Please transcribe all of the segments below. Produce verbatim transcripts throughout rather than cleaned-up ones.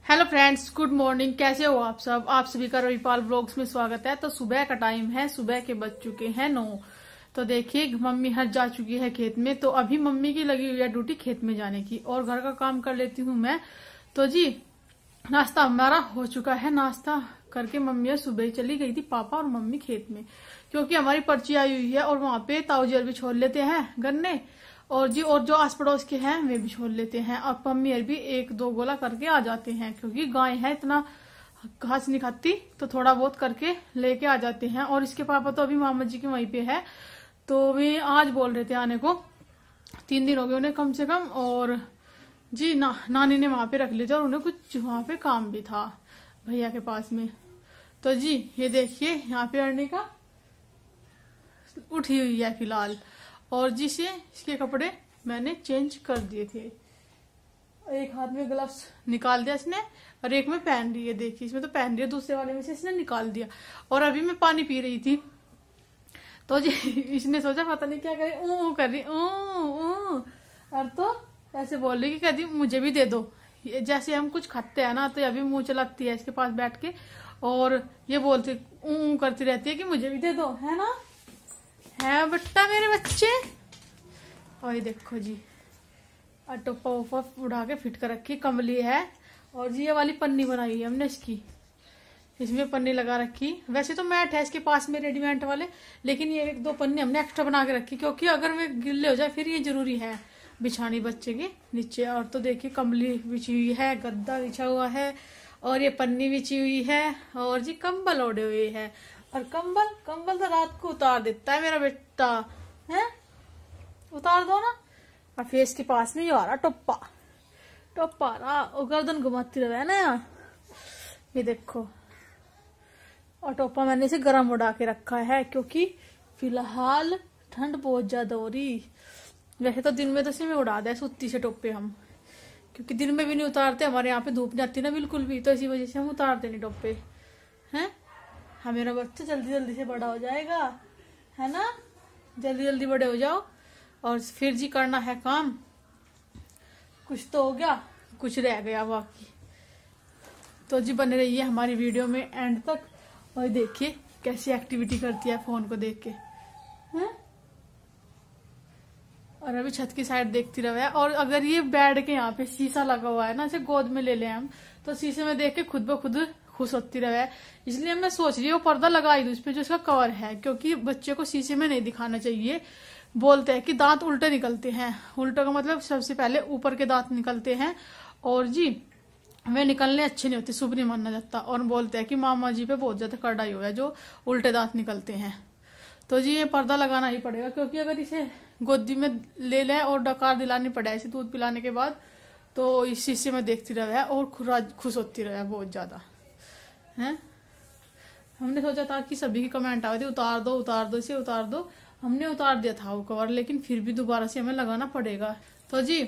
Hello friends, good morning. कैसे हो आप सब? आप सभी का रविपाल व्लॉग्स में स्वागत है। तो सुबह का टाइम है, सुबह के बज चुके हैं नौ। तो देखिए मम्मी हट जा चुकी है खेत में, तो अभी मम्मी की लगी हुई है ड्यूटी खेत में जाने की और घर का काम कर लेती हूँ मैं। तो जी नाश्ता हमारा हो चुका है। नाश्ता करके मम्मी सुबह ही चली गई थी पापा और मम्मी खेत में, क्योंकि हमारी पर्ची आई हुई है और वहां पे ताऊ जी भी छोड़ लेते हैं गन्ने, और जी और जो आस पड़ोस के हैं वे भी छोड़ लेते हैं, और मम्मी भी एक दो गोला करके आ जाते हैं, क्योंकि गाय है इतना घास नहीं खाती, तो थोड़ा बहुत करके लेके आ जाते हैं। और इसके पापा तो अभी मामा जी के वहीं पे है, तो वे आज बोल रहे थे आने को, तीन दिन हो गए उन्हें कम से कम। और जी ना, नानी ने वहां पे रख लिए थे और उन्हें कुछ वहां पे काम भी था भैया के पास में। तो जी ये देखिए यहाँ पे अर्निका उठी हुई है फिलहाल, और जिसे इसके कपड़े मैंने चेंज कर दिए थे। एक हाथ में ग्लव्स निकाल दिया इसने और एक में पहन रही है। देखिए इसमें तो पहन रही है, दूसरे वाले में से इसने निकाल दिया। और अभी मैं पानी पी रही थी, तो जी इसने सोचा पता नहीं क्या करे, ऊ कर रही ऊ और तो ऐसे बोल रही कि कहती मुझे भी दे दो। जैसे हम कुछ खाते हैं ना, तो अभी मुंह चलाती है इसके पास बैठ के और ये बोलती ऊ करती रहती है कि मुझे भी दे दो, है ना, है बट्टा मेरे बच्चे। और ये देखो जी टोपा वोपा उड़ा के फिट कर रखी, कमली है। और जी ये वाली पन्नी बनाई है हमने इसकी, इसमें पन्नी लगा रखी। वैसे तो मैट है इसके पास में रेडीमेड वाले, लेकिन ये एक दो पन्नी हमने एक्स्ट्रा बना के रखी, क्योंकि अगर वे गिल्ले हो जाए फिर ये जरूरी है बिछानी बच्चे के नीचे। और तो देखिए कमली बिछी हुई है, गद्दा बिछा हुआ है और ये पन्नी बिछी हुई है, और जी कंबल ओढ़े हुए है। और कंबल कंबल तो रात को उतार देता है मेरा बेटा, है उतार दो ना। और फेस के पास में ये आ रहा टोपा टोपा रहा, गर्दन घुमाती रहे ना यार, ये देखो। और टोपा मैंने इसे गर्म उड़ा के रखा है, क्योंकि फिलहाल ठंड बहुत ज्यादा हो रही। वैसे तो दिन में तो इसे में उड़ा दे सुत्ती से टोपे हम, क्योंकि दिन में भी नहीं उतारते, हमारे यहाँ पे धूप नहीं आती ना बिल्कुल भी, तो इसी वजह से हम उतारते नहीं टोपे, हैं। हाँ मेरा बच्चा जल्दी जल्दी से बड़ा हो जाएगा, है ना, जल्दी जल्दी बड़े हो जाओ। और फिर जी करना है काम, कुछ तो हो गया कुछ रह गया बाकी। तो जी बने रहिए हमारी वीडियो में एंड तक, और देखिए कैसी एक्टिविटी करती है फोन को देख के, हैं। और अभी छत की साइड देखती रहे। और अगर ये बेड के यहाँ पे शीशा लगा हुआ है ना, इसे गोद में ले ले हम, तो शीशे में देख के खुद ब खुद खुश होती रहे। इसलिए मैं सोच रही हूँ पर्दा लगाई दूं इस पे जो इसका कवर है, क्योंकि बच्चे को शीशे में नहीं दिखाना चाहिए। बोलते हैं कि दांत उल्टे निकलते हैं, उल्टा का मतलब सबसे पहले ऊपर के दांत निकलते हैं, और जी वे निकलने अच्छे नहीं होते, शुभ नहीं माना जाता। और बोलते हैं कि मामा जी पे बहुत ज्यादा कड़ाई हो है जो उल्टे दांत निकलते हैं। तो जी ये पर्दा लगाना ही पड़ेगा, क्योंकि अगर इसे गोदी में ले लें और डकार दिलानी पड़े इसे दूध पिलाने के बाद, तो इस शीशे में देखती रहे और खुश होती रहे बहुत ज्यादा, है। हमने सोचा था कि सभी की कमेंट आए थे उतार दो उतार दो इसे उतार दो, हमने उतार दिया था वो कवर, लेकिन फिर भी दोबारा से हमें लगाना पड़ेगा। तो जी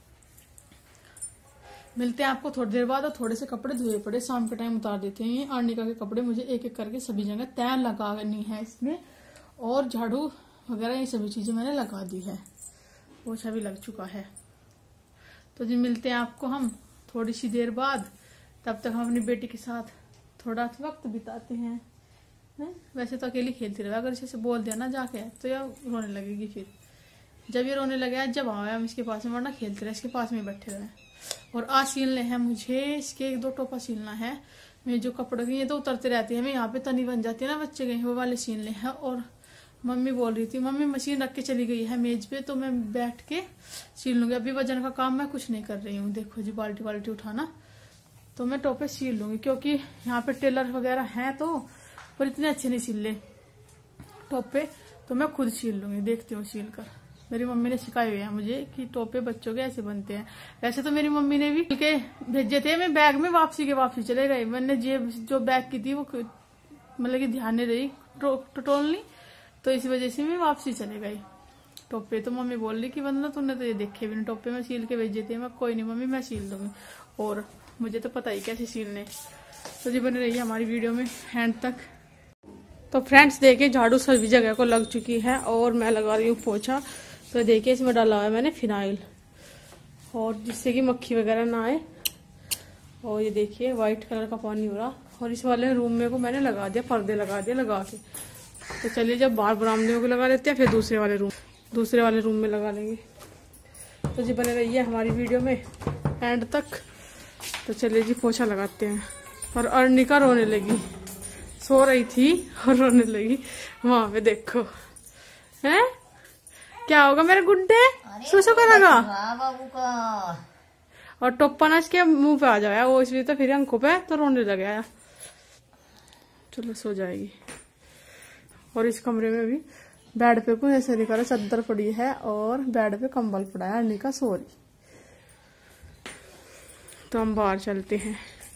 मिलते हैं आपको थोड़ी देर बाद। और थोड़े से कपड़े धुए पड़े, शाम के टाइम उतार देते हैं। अर्निका के कपड़े मुझे एक एक करके सभी जगह तय लगानी है इसमें, और झाड़ू वगैरह ये सभी चीजें मैंने लगा दी है, पोछा भी लग चुका है। तो जी मिलते हैं आपको हम थोड़ी सी देर बाद, तब तक हम अपनी बेटी के साथ थोड़ा वक्त बिताते हैं, हैं? वैसे तो अकेली खेलती रहे, अगर इसे बोल दिया ना जाके तो यह रोने लगेगी। फिर जब ये रोने लगे जब आए हम इसके पास में, वरना खेलते रहे इसके पास में बैठे रहे। और आज सीलने हैं मुझे इसके एक दो टोपा सीलना है। मेरे जो कपड़े के ये तो उतरते रहते हैं, मैं यहाँ पे तनी बन जाती है ना बच्चे के, वो वाले सीलने हैं। और मम्मी बोल रही थी, मम्मी मशीन रख के चली गई है मेज पे, तो मैं बैठ के सील लूंगी। अभी वजन का काम मैं कुछ नहीं कर रही हूँ, देखो जी बाल्टी बाल्टी उठाना, तो मैं टोपे सील लूंगी, क्योंकि यहाँ पे टेलर वगैरह हैं तो, पर इतने अच्छे नहीं सिल ले टोपे, तो मैं खुद सील लूंगी। देखती हूँ सील कर, मेरी मम्मी ने सिखाए हुए हैं मुझे कि टोपे बच्चों के ऐसे बनते हैं। वैसे तो मेरी मम्मी ने भी के भेजे थे, मैं बैग में वापसी के वापसी चले गए। मैंने जेब जो बैग की थी वो मतलब कि ध्यान नहीं रही टटोलनी, तो इस वजह से मैं वापसी चले गई टोपे। तो मम्मी बोल रही कि वंदना तुमने तो ये देखे भी नहीं टोपे, मैं सील के भेजे थे। मैं कोई नहीं मम्मी मैं सील दूंगी, और मुझे तो पता ही कैसे सीलने। तो जी बने रही हमारी वीडियो में एंड तक। तो फ्रेंड्स देखिए झाड़ू सभी जगह को लग चुकी है, और मैं लगा रही हूँ पोछा। तो देखिए इसमें डाला हुआ है मैंने फिनाइल, और जिससे कि मक्खी वगैरह ना आए। और ये देखिए व्हाइट कलर का पानी हो रहा। और इस वाले रूम में को मैंने लगा दिया, पर्दे लगा दिए लगा के। तो चलिए जब बाहर बरामदे को लगा लेते हैं, फिर दूसरे वाले रूम दूसरे वाले रूम में लगा लेंगे। तो जी बने रहिए हमारी वीडियो में एंड तक। तो चलिए जी पोछा लगाते हैं। और अर्निका रोने लगी, सो रही थी और रोने लगी। वहां पे देखो हैं क्या होगा मेरे गुड्डे, सुसु का लगा बाबू का। और टोप्पा इसके मुंह पे आ जाया वो, इसलिए तो फिर आंखों पे तो रोने लग गया। चलो सो जाएगी। और इस कमरे में भी बेड पे कुछ ऐसे दिखा रहा, चादर पड़ी है और बेड पे कंबल पड़ा है। अर्निका सो रही। तो हम बाहर चलते हैं।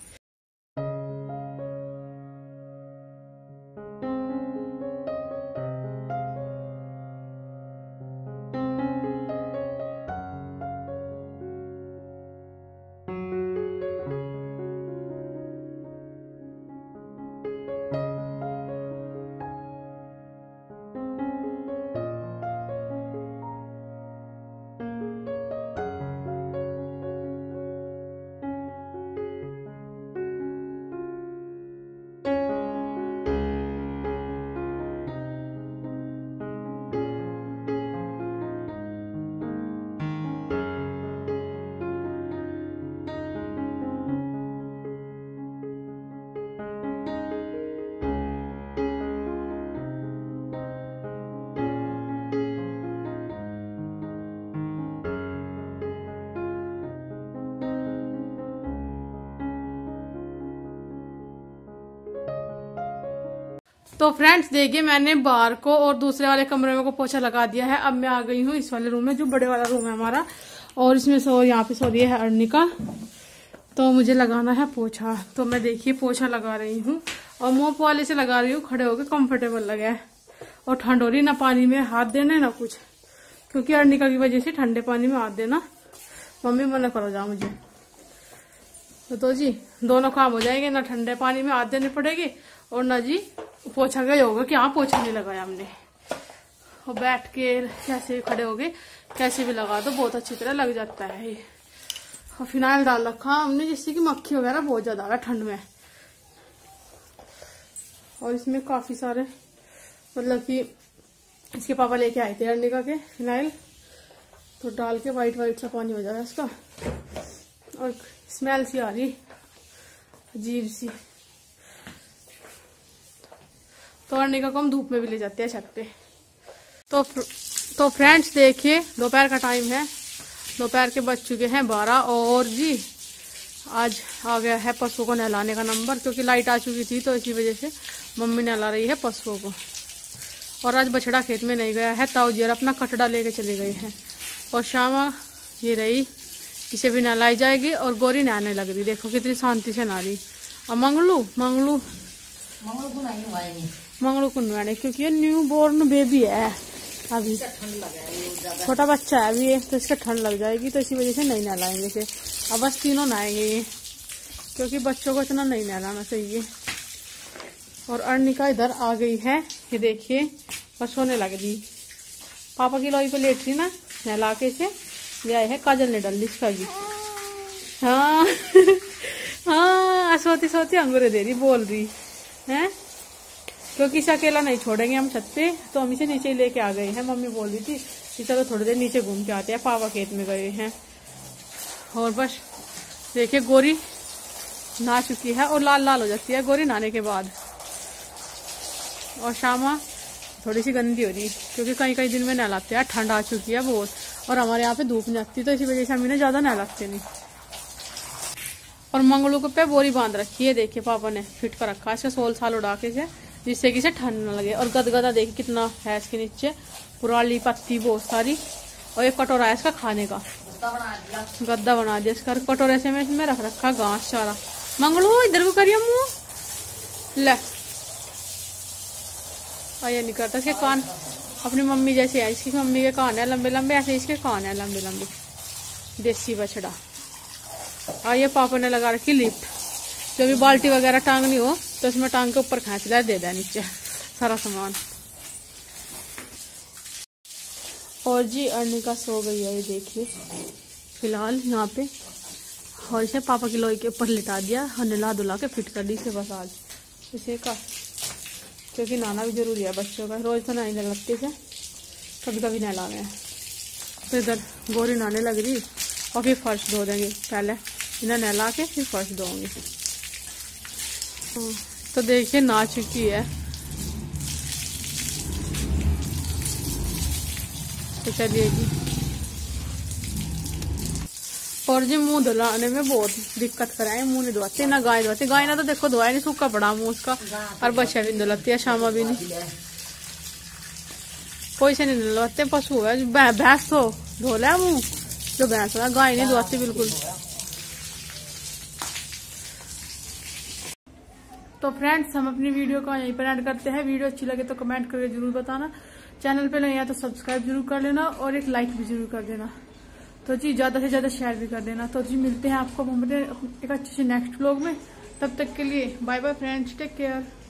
तो फ्रेंड्स देखिए मैंने बाहर को और दूसरे वाले कमरे में को पोछा लगा दिया है। अब मैं आ गई हूँ इस वाले रूम में, जो बड़े वाला रूम है हमारा। और इसमें सो यहाँ पे सो रही है अर्निका। तो मुझे लगाना है पोछा। तो मैं देखिए पोछा लगा रही हूँ और मोप वाले से लगा रही हूँ, खड़े होकर कंफर्टेबल लगे है। और ठंड हो रही, ना पानी में हाथ देना ना कुछ, क्योंकि अर्निका की वजह से ठंडे पानी में हाथ देना मम्मी मना करो जा मुझे। तो, तो जी दोनों काम हो जाएंगे, ना ठंडे पानी में हाथ देने पड़ेगी और ना जी पोछा गया होगा कि हाँ पोछा नहीं लगाया हमने। और बैठ के कैसे खड़े हो गए कैसे भी लगा दो बहुत अच्छी तरह लग जाता है ये। और फिनाइल डाल रखा हमने, जिससे कि मक्खी वगैरह बहुत ज्यादा आ रहा ठंड में। और इसमें काफी सारे मतलब कि इसके पापा लेके आए थे अर्निका के फिनाइल, तो डाल के व्हाइट व्हाइट सा पानी हो जाएगा इसका। और स्मेल सी आ रही अजीब सी। तो अर्निका को हम धूप में भी ले जाते हैं छत पे। तो तो फ्रेंड्स देखिए दोपहर का टाइम है, दोपहर के बज चुके हैं बारह। और जी आज आ गया है पशुओं को नहलाने का नंबर, क्योंकि लाइट आ चुकी थी तो इसी वजह से मम्मी नहला रही है पशुओं को। और आज बछड़ा खेत में नहीं गया है, ताऊ जी अपना कटड़ा लेके चले गए हैं। और शामा ये रही, इसे भी नहलाई जाएगी। और गोरी नहाने लग रही, देखो कितनी शांति से नहा रही। और मंगलू मंगलू मंगलू को नहाने, क्योंकि ये न्यू बोर्न बेबी है, अभी छोटा बच्चा है अभी, तो इसका ठंड लग जाएगी, तो इसी वजह से नहीं नहलाएंगे इसे। अब बस तीनों नहाएंगे ये, क्योंकि बच्चों को इतना नहीं नहलाना चाहिए। और अर्निका इधर आ गई है, ये देखिए बस सोने लग रही। पापा की लोई पे लेट रही ना, नहला के इसे ले आए है। काजल ने डाल दी इसका भी। हाँ हाँ सोती सोती अंगूरे दे रही, बोल रही है, क्योंकि इसे अकेला नहीं छोड़ेंगे हम छत पे, तो हम इसे नीचे लेके आ गए हैं। मम्मी बोल रही थी कि चलो थोड़ी देर नीचे घूम के आते हैं, पापा खेत में गए हैं। और बस देखिए गोरी नहा चुकी है और लाल लाल हो जाती है गोरी नहाने के बाद। और शामा थोड़ी सी गंदी हो रही, क्योंकि कई कई दिन में नहलाते हैं, ठंड आ चुकी है बहुत। और हमारे यहाँ पे धूप नहीं आती, तो इसी वजह से हम इन्हें ज्यादा नहलाते नहीं। और मंगलू को पे बोरी बांध रखी है, देखिए पापा ने फिट कर रखा है इसका सोल साल उड़ा के से, जिससे कि इसे ठंड न लगे। और गदगदा देखिए कितना है इसके नीचे, पुराली पत्ती बहुत सारी। और एक कटोरा है इसका खाने का, गद्दा बना दिया इसका। कटोरे से मैं इसमें रख रखा घास चारा। मंगलू इधर को करिए मुंह ले, ये नहीं करता। इसके कान अपनी मम्मी जैसे है, इसकी मम्मी के कान है लंबे लंबे, ऐसे इसके कान है लंबे लंबे। देसी बछड़ा। और ये पापा ने लगा रखी लिफ्ट, जो भी बाल्टी वगैरह टांगनी हो तो इसमें टांग के ऊपर खींच ले, दे दे नीचे सारा सामान। और जी अर्निका सो गई है, ये देखिए फिलहाल यहाँ पे और इसे पापा की लोई के ऊपर लिटा दिया और नला धुला के फिट कर दी इसे बस आज इसे का, क्योंकि नहाना भी जरूरी है बच्चों का। रोज तो नहीं लगती से, कभी कभी नहला में। तो इधर गोरी नहाने लग रही और फिर फर्श धो देंगे, पहले इन्हें नहला के फिर फर्श धोंगे। तो देखिए नहा चुकी है। तो चलिए जी, और जी मुंह धुलाने में बहुत दिक्कत कराए, मुंह नहीं धुआते ना गाय धुआती। गाय ना तो देखो धुआया नहीं, सूखा पड़ा मुंह उसका। और बच्चा भी धुलाती है, शामा भी नहीं, कोई से नहीं धुलवाते। पशु है भैंस तो धो लिया मुंह, जो भैंस है, गाय नहीं धुआती बिल्कुल। तो फ्रेंड्स हम अपनी वीडियो को यहीं पर एंड करते हैं। वीडियो अच्छी लगे तो कमेंट करके जरूर बताना, चैनल पे नहीं आया तो सब्सक्राइब जरूर कर लेना और एक लाइक भी जरूर कर देना। तो जी ज्यादा से ज्यादा शेयर भी कर देना। तो जी मिलते हैं आपको एक अच्छे से नेक्स्ट व्लॉग में, तब तक के लिए bye bye friends, take care.